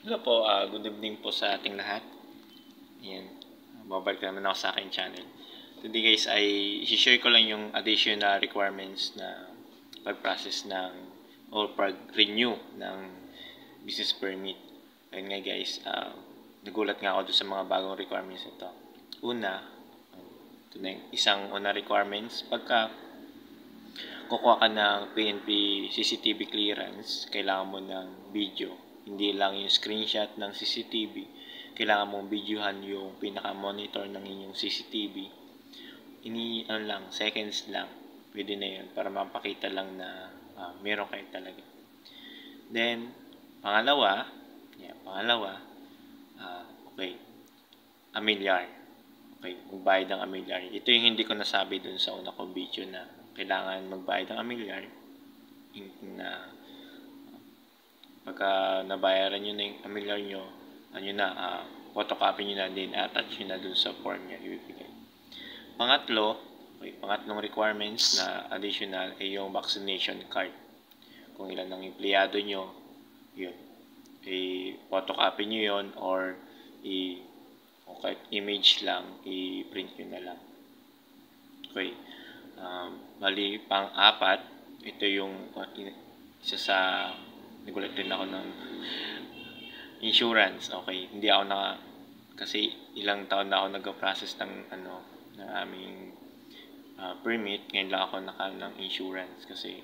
Hello po, good evening po sa ating lahat. Ayan, babalik naman ako sa aking channel. Today guys ay i-share ko lang yung additional requirements na pag-process ng or pag-renew ng business permit. Ayun nga guys, nagulat nga ako doon sa mga bagong requirements ito. Una, ito na yung isang una requirements, pagka kukuha ka ng PNP CCTV clearance, kailangan mo ng video. Hindi lang yung screenshot ng CCTV, kailangan mong videohan yung pinaka-monitor ng inyong CCTV. Ano lang, seconds lang, pwede na yun para mapakita lang na meron kayo talaga. Then, pangalawa, okay, amilyar. Okay, magbayad ng amilyar. Ito yung hindi ko nasabi dun sa una kong video na kailangan magbayad ng amilyar na pagka nabayaran nyo na yung amilyar nyo, photocopy nyo na din, attach nyo na dun sa form nyo ibibigay. Pangatlong requirements na additional ay yung vaccination card. Kung ilan ng empleyado nyo, yun. I-photocopy nyo yun or kahit image lang, i-print nyo na lang. Okay. Bali, pang-apat, ito yung isa sa nagulat din ako ng insurance. Okay, hindi ako kasi ilang taon na ako nag-process ng ng aming permit. Ngayon lang ako ng insurance kasi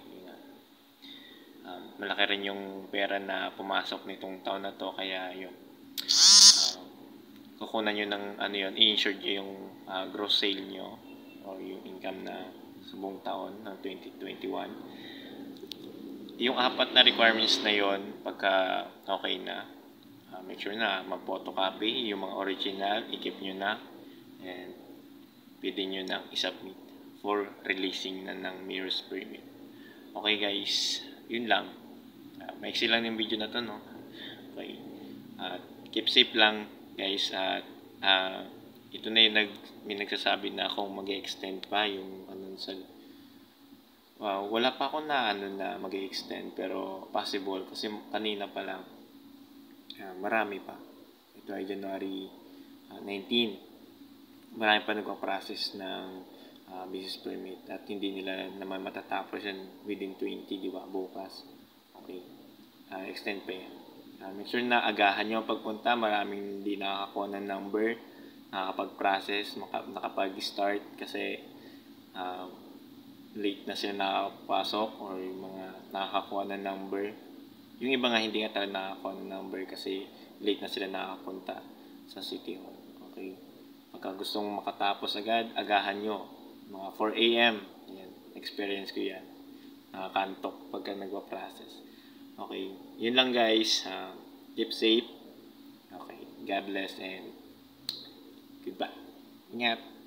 malaki rin yung pera na pumasok nitong taon na to, kaya yun, kukunan nyo ng i-insure nyo yung gross sale nyo or yung income na sa buong taon ng 2021. Yung apat na requirements na yon, pagka okay na, make sure na mag-photocopy yung mga original, i-keep nyo na, and pwede nyo na i-submit for releasing na ng MERS permit. Okay guys, yun lang. Maiksi lang yung video na to, no? Okay. Keep safe lang guys, at ito na yung may nagsasabi na kung mag-extend pa yung wala pa ako na mag-extend, pero possible kasi kanina pa lang marami pa. Ito ay January 19, marami pa nagpa-process ng business permit at hindi nila naman matatapos yan within 20, di ba, bukas. Okay, extend pa yan. Make sure na agahan nyo pagpunta. Maraming hindi nakakakuha ng number, nakapag-process, nakapag-start kasi late na sila nakapasok or yung mga nakakakuha ng number. Yung iba nga hindi nga talaga nakakakuha ng number kasi late na sila nakakapunta sa City Hall. Okay, pagka gusto mong makatapos agad, agahan nyo mga 4 AM. Yan, experience ko yan, nakakantok pagka nagwa-process. Okay, yun lang guys. Keep safe. Okay, God bless and goodbye. Ingat.